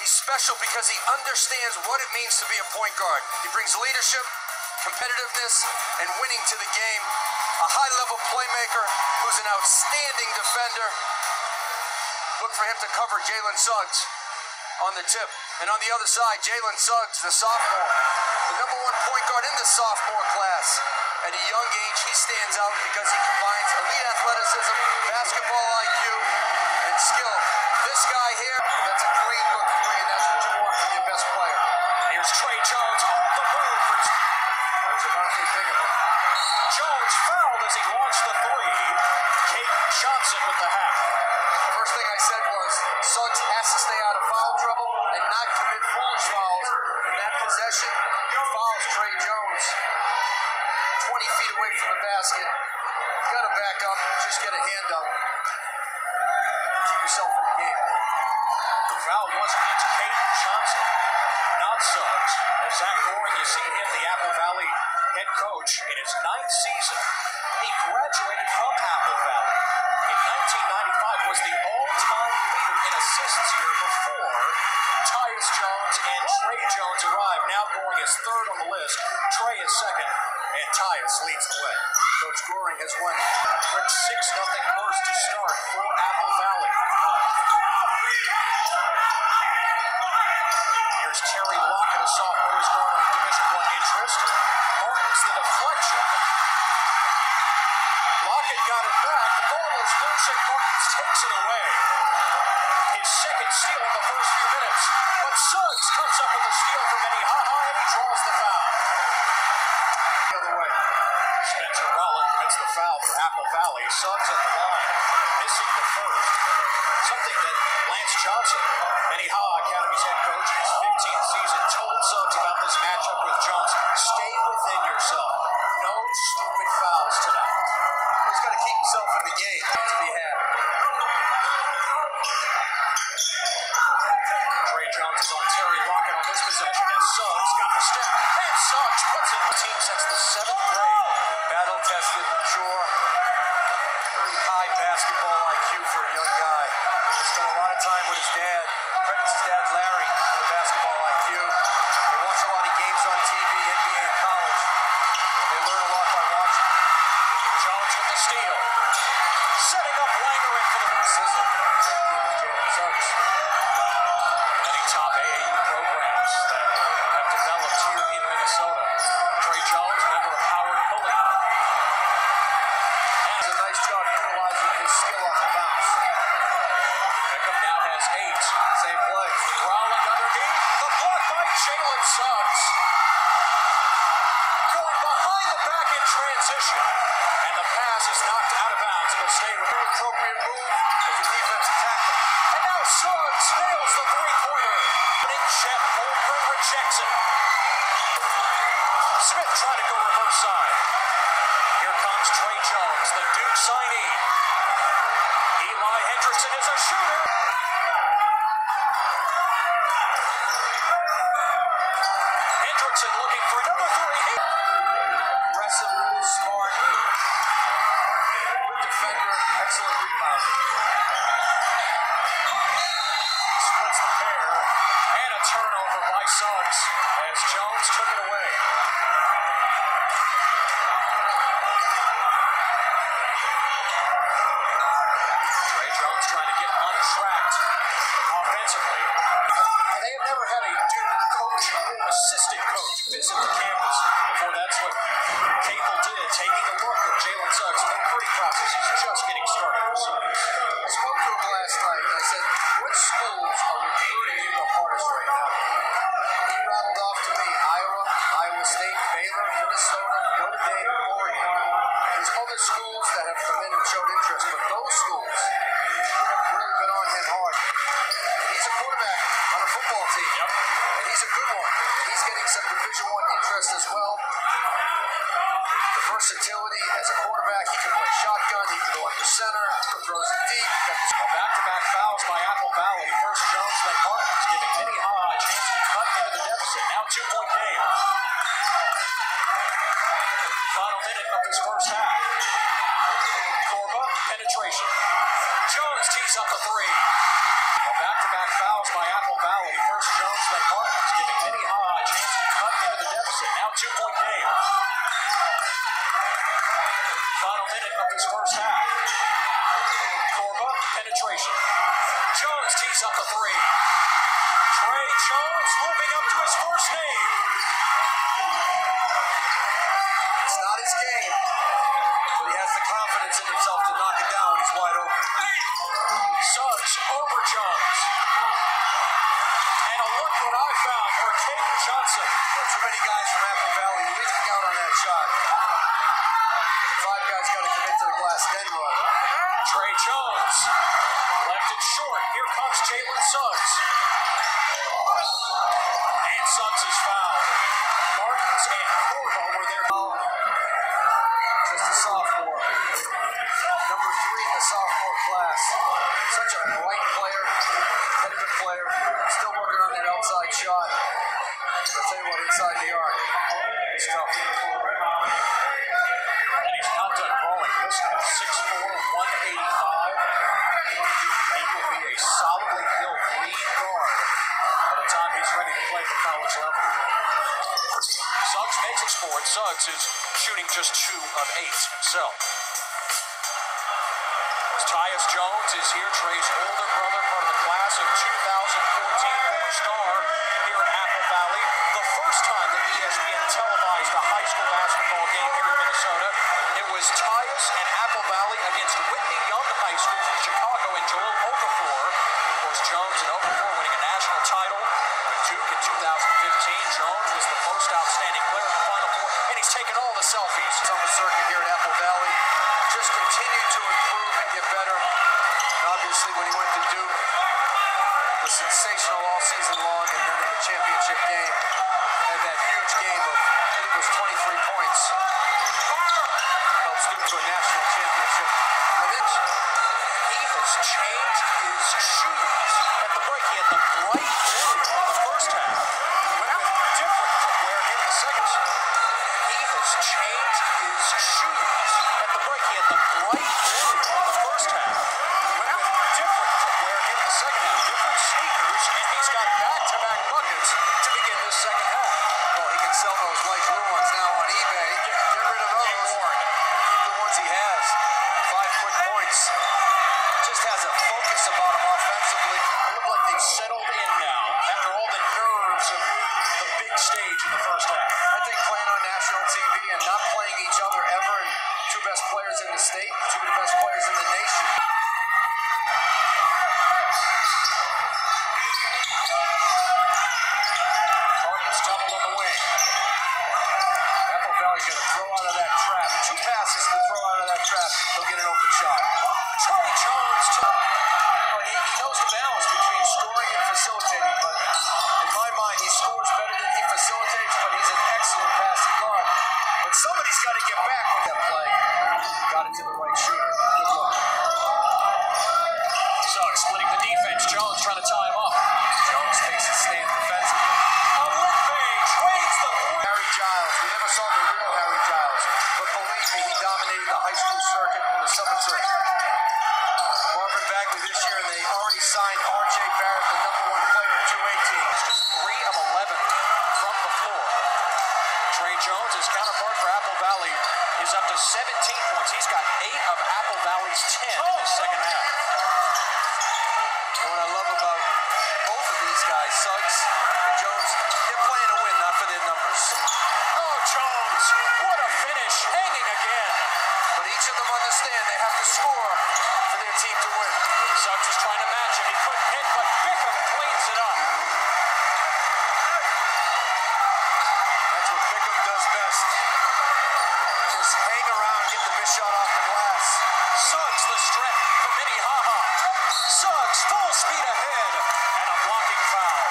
He's special because he understands what it means to be a point guard. He brings leadership, competitiveness, and winning to the game. A high-level playmaker who's an outstanding defender. Look for him to cover Jalen Suggs on the tip. And on the other side, Jalen Suggs, the sophomore, the #1 point guard in the sophomore class. At a young age, he stands out because he combines elite athleticism, basketball IQ, and skill. This guy here, that's a clean look three, and that's what you want from your best player. Here's Tre Jones off the move for Javonte Bingham. Jones fouled as he launched the three. Caden Johnson with the half. First thing I said was, Suggs has to stay out of foul trouble and not commit foolish fouls. In that possession, he fouls Tre Jones 20 feet away from the basket. You gotta back up, just get a hand up. Keep yourself in the game. The foul was against Caden Johnson, not Suggs. As Zach Goring, you see him, the Apple Valley head coach, in his 9th season. He graduated from Apple Valley. In 1995, was the all-time leader in assists here before Tyus Jones and Tre Jones arrived. Now Goring is 3rd on the list. Tre is 2nd, and Tyus leads the way. Coach Goring has won Quick 6-0 burst to start for Apple Valley. Here's Terry Lockett, a sophomore, who's garnering Division I interest. Martin's the deflection. Lockett got it back. The ball is loose, and Martins takes it away. His 2nd steal in the first few minutes. But Suggs comes up with a steal from Minnehaha, and he draws the foul. the other way. Spencer Rollins commits the foul for Apple Valley. Suggs at the line, missing the first. Something that Lance Johnson, Minnehaha Academy's head coach in his 15th season, told Suggs about this matchup with Jones. Stay within yourself. No stupid fouls tonight. He's got to keep himself in the game to be had. Tre Jones is on Terry Lockett on this possession as Suggs got the step. And Suggs puts it in the team since the 7th grade. Battle-tested, mature, very high basketball IQ for a young guy. Spent a lot of time with his dad. Credits his dad, Larry, for the basketball IQ. They watch a lot of games on TV, NBA, and college. They learn a lot by watching. Jones with the steal. Setting up Langering for the Sizzle. Jalen Suggs. many top AAU programs that have developed here in Minnesota. Tre Jones, member of Howard Pulley. Does a nice job utilizing his skill off the bounce. Beckham now has 8. Same play. Rowling underneath. The block by Jalen Suggs. Going behind the back in transition. And the pass is knocked out of bounds. It'll stay with Very appropriate move as a defensive tackle. And now Suggs nails the three-pointer. Chet Holmgren rejects it. Smith trying to go reverse side. Here comes Tre Jones, the Duke signee. Eli Hendrickson is a shooter. Hendrickson looking for number 3. Aggressive, smart, good defender, excellent rebounder. Splits the pair. And a turnover by Suggs as Jones took it away. Tre Jones trying to get untracked offensively. And they have never had a Duke coach, assistant coach, visit the campus before. That's what Capel did, taking a look at Jalen Suggs. The recruiting process is just getting started for Suggs. I spoke to him last night and I said, what schools are recruiting you the hardest right now? He rattled off to me Iowa, Iowa State, Baylor, Minnesota, Notre Dame, Oregon. There's other schools that have come in and showed interest, but those schools have really been on him hard. He's a quarterback on a football team, and he's a good one. He's getting some Division I interest as well. The versatility as a quarterback, he can play shotgun, he can go under center, throws it deep. Back-to-back fouls by Apple Valley. First Jones, then Martins, giving Minnehaha a chance to cut into the deficit. Now 2-point game. Final minute of this first half. Corba, penetration. Jones tees up the 3. Back-to-back fouls by Apple Valley. First Jones moving up to his first name. It's not his game, but he has the confidence in himself to knock it down when he's wide open. Suggs over Jones. And a look what I found for Caden Johnson. Too many guys from Apple Valley leaking out on that shot. 5 guys got to commit to the glass, then run. Trey Jones left it short. Here comes Jalen Suggs. And Suggs is fouled. Martins and Corvo were there. Just a sophomore. Number 3 in the sophomore class. Such a bright player, competitive player. Still working on that outside shot. I'll tell you what, inside the arc, it's tough. And he's not done growing. This guy, 6'4", 185. He will be a solidly built lead guard by the time he's ready to play at the college level. Suggs makes it scored. Suggs is shooting just 2 of 8 himself. Tyus Jones is here, Trey's older brother, part of the class of 2014, former star here at Apple Valley. The first time that ESPN televised a high school basketball game here in Minnesota, it was Tyus and Apple Valley against Whitney Young High School from Chicago and Joel Okafor. Of course, Jones and Okafor winning a national title with Duke in 2015. Jones was the most outstanding player in the Final Four, and he's taken all the selfies. He's on the circuit here at Apple Valley. Just continued to improve and get better. And obviously, when he went to Duke, was sensational all season long, and then in the championship game, had that huge game of, I think it was 23 points. Helps Duke to a national championship. And then He has changed his shoes at the break. He had the bright blue in the first half. Went with different footwear here in the second. He has changed his shoes at the break. He had the bright blue in the first half. Went with different footwear here in the second half. Different sneakers, and he's got back-to-back buckets to begin this second half. well, he can sell those light blue ones now on eBay. Get rid of those. Keep the ones he has. 5 quick points. Just has a focus about him offensively. They look like they've settled in now after all the nerves of the big stage in the first half. I think playing on national TV and not playing each other ever, and 2 best players in the state, 2 of the best players in the nation. Martins double on the wing. Apple Valley's going to throw out of that trap. 2 passes to throw out of that trap. He'll get an open shot. Trey Jones to Well, he knows the balance between scoring and facilitating, but in my mind, he scores better than he facilitates, but he's an excellent passing guard. But somebody's got to get back with that play. Got it to the right shooter. Good look. Suggs splitting the defense. Jones trying to tie him up. Jones takes a stand defensively. A look fade. Trades the point. Harry Giles. We never saw the real Harry Giles, but believe me, he dominated the high school circuit and the summer circuit. Marvin Bagley this year, and they already signed R.J. Barrett, the #1 player in 218. It's just 3 of 11 from the floor. Trey Jones, his counterpart for Apple Valley, is up to 17 points. He's got 8 of Apple Valley's 10 in the second half. And what I love about both of these guys, Suggs and Jones, they're playing to win, not for their numbers. Oh, Jones, what a finish, hanging again. But each of them understand they have to score for their team to win. Suggs was trying to match him. He couldn't hit, but Bickham cleans it up. That's what Bickham does best. Just hang around, get the missed shot off the glass. Suggs the strength for Minnehaha. Suggs full speed ahead, and a blocking foul.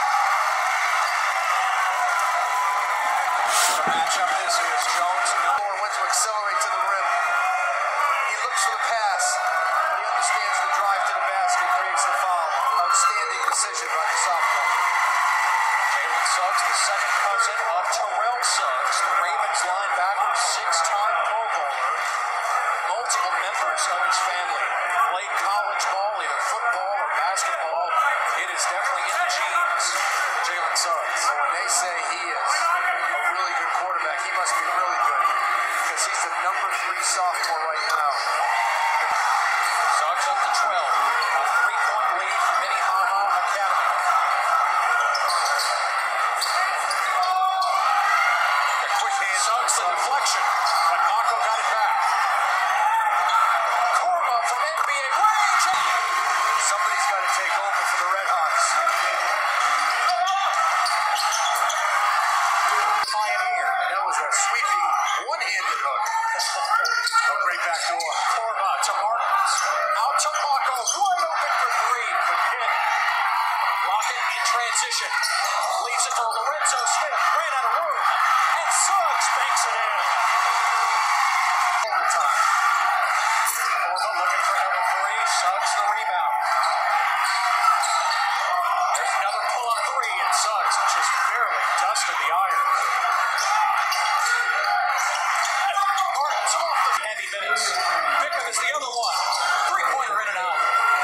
The matchup is Jones. One wants to accelerate to the rim. He looks for the pass, but he understands the drive to the basket, creates the foul. Outstanding decision by the sophomore. Jalen Suggs, the second cousin of Terrell Suggs, the Ravens linebacker, 6-time Pro Bowler. Multiple members of his family played college ball, either football or basketball. It is definitely in the genes. Jalen Suggs. So when they say he is a really good quarterback, he must be really good, because he's the #3 sophomore right now. Suggs up to 12. A 3-point lead for Minnehaha Academy. transition. Leaves it to Lorenzo Smith. Ran out of room. And Suggs banks it in. Overtime. Forma looking for number 3. Suggs the rebound. There's another pull-up 3, and Suggs just barely dusted the iron. Martin's off the heavy minutes. Bickham is the other one. Three-pointer in and out.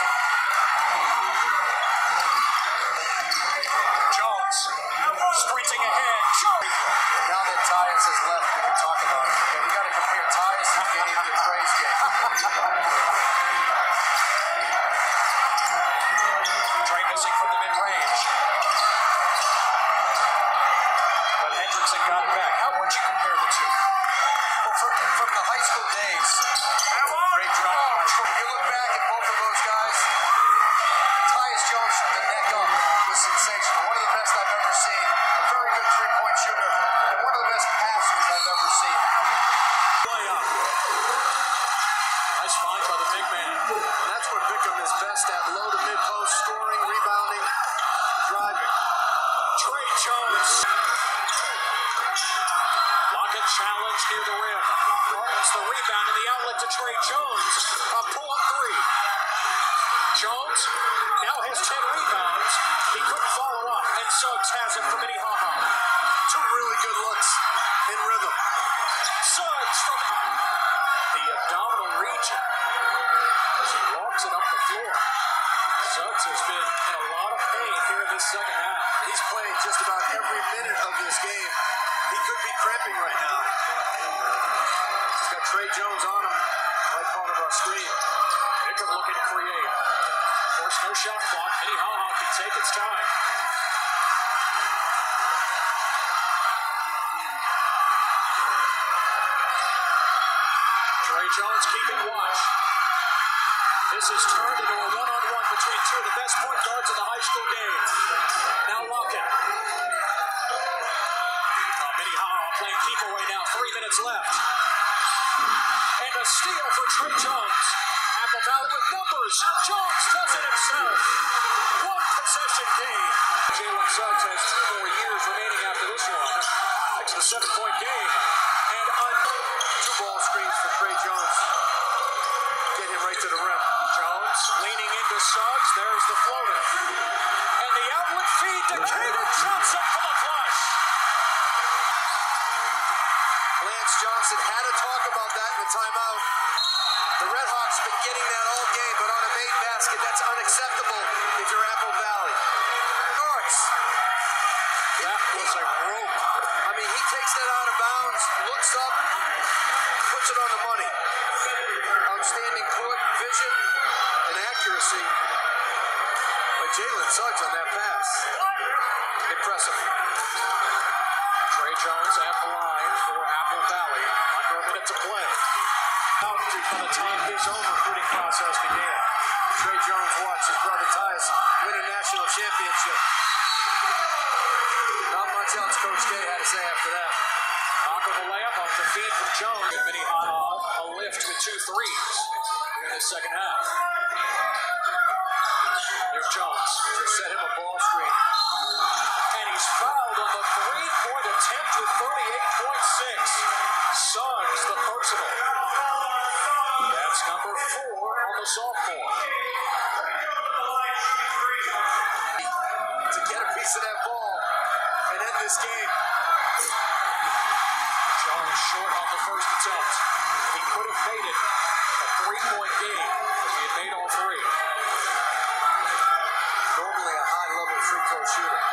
Jones sprinting ahead. Now that Tyus has left, we can talk about it. Yeah, we got to compare Tyus' game to Trey's game. Trey missing from the mid-range. But Hendrickson got it back. How would you compare the two? Well, from the high school days, Great drive. you look back at both of those guys, Tyus Jones from the neck up was sensational. One of the best I've ever seen. A very good three-point shooter. And one of the best passers I've ever seen. Layup. Nice find by the big man. And that's where Bickham is best at. Low to mid-post, scoring, rebounding, driving. Trey Jones. Lockett challenge near the rim. Martin's the rebound and the outlet to Trey Jones. A pull-up 3. Jones now has 10 rebounds. He couldn't follow up, and Suggs has it from Minnehaha. Two really good looks in rhythm. Suggs from the abdominal region as he walks it up the floor. Suggs has been in a lot of pain here in this second half. He's playing just about every minute of this game. He could be cramping right now. He's got Trey Jones on him, right part of our screen. Bickham looking to create. Of course, no shot clock. Minnehaha can take its time. Trey Jones keeping watch. This has turned into a one-on-one between two of the best point guards in the high school game. Now Lockett. Minnehaha playing keep away now. 3 minutes left. And a steal for Trey Jones. Apple Valley with numbers. Jones does it himself. One possession game. Jalen Suggs has 2 more years remaining after this one. It's a 7-point game. And 2 ball screens for Trey Jones. Get him right to the rim. Jones leaning into Suggs. There's the floater. And the outlet feed to Caden Johnson for the flush. Lance Johnson had to talk about that in the timeout. The Red Hawks have been getting that all game, but on a made basket, that's unacceptable if you're Apple Valley. Norris. That was a rope. I mean, he takes that out of bounds, looks up, puts it on the money. Outstanding court vision and accuracy by Jalen Suggs on that pass. Impressive. Trey Jones at the line for Apple Valley. Under a minute to play. Out by the time his own recruiting process began. Trey Jones watched his brother Tyus win a national championship. Not much else Coach K had to say after that. Knock of a layup off the feed from Jones. Minnehaha a lift with 2 threes in the second half. Here's Jones. Just set him a ball screen. And he's fouled on the 3-point attempt with 38.6. Suggs the personal. That's number 4 on the sophomore. To get a piece of that ball and end this game. Jones short on the first attempt. He could have made it a 3-point game if he had made all 3. Normally a high-level free throw shooter.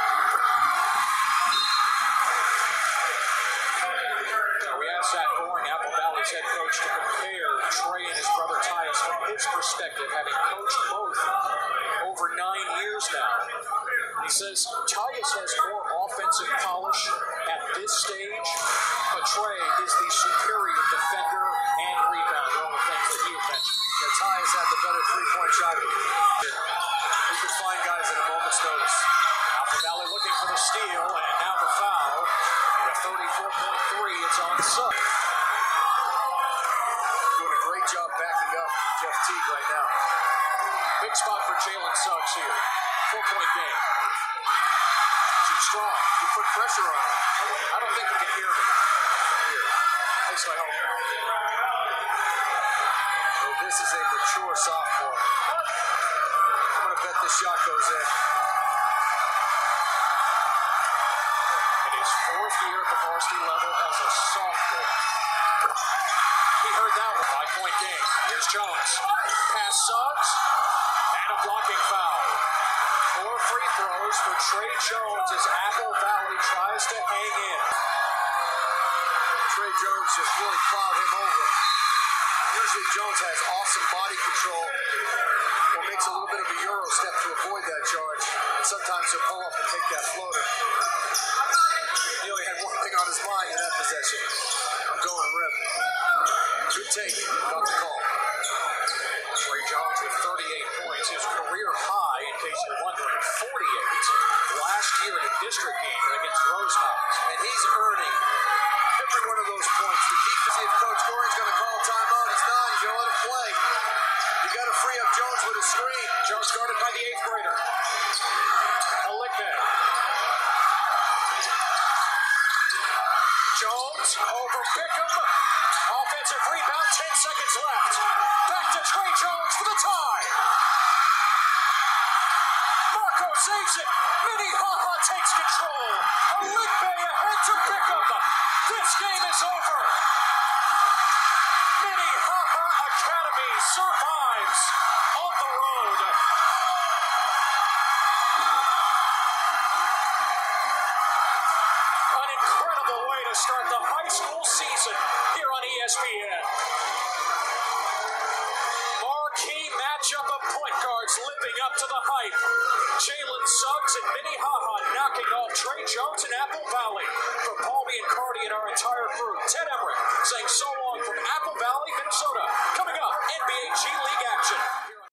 We asked Zach Goring, Apple Valley's head coach, to compare Trey and his brother Tyus from his perspective, having coached both over 9 years now. He says Tyus has more offensive polish at this stage, but Trey is the superior defender and rebounder, all the things that you mentioned. Yeah, Tyus had the better three-point shot. He could find guys at a moment's notice. Apple Valley looking for the steal, and now the foul. At 34.3, it's on Suggs. Doing a great job backing up Jeff Teague right now. Big spot for Jalen Suggs here. 4-point game. strong. You put pressure on him. I don't think he can hear me. Here. At least I hope not. Well, this is a mature sophomore. I'm going to bet this shot goes in. In his fourth year at the varsity level as a sophomore. He heard that one. 5-point game. Here's Jones. Pass Suggs. And a blocking foul. 4 free throws for Tre Jones as Apple Valley tries to hang in. Tre Jones just really plowed him over. Usually Jones has awesome body control or makes a little bit of a Euro step to avoid that charge. And sometimes he'll pull up and take that floater. He only had one thing on his mind in that possession. I'm going rim. Good take. Got the call. Tre Jones with 38 points, his career high, in case you're wondering, 48 last year in a district game against Rosecrans. And he's earning every one of those points. The defense, if Coach Goring's going to call timeout, he's not. He's going to let him play. You got to free up Jones with a screen. Jones guarded by the 8th grader. Alikbe. Jones over Pickham. Offensive rebound, 10 seconds left. Back to Tre Jones for the tie. Marco saves it. Minnehaha takes control. Alikbe ahead to Pickham. This game is over. Minnehaha Academy survives on the road. An incredible way to start the high school season here on ESPN. Marquee matchup of point guards living up to the hype. Jalen Suggs and Minnehaha knocking off Tre Jones and Apple Valley. For Paul B. and Cardi and our entire crew, Ted Emmerich saying so